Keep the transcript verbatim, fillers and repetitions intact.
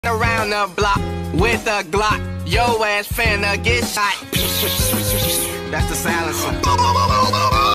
around the block with a glock. Yo ass finna get shot. That's the silencer.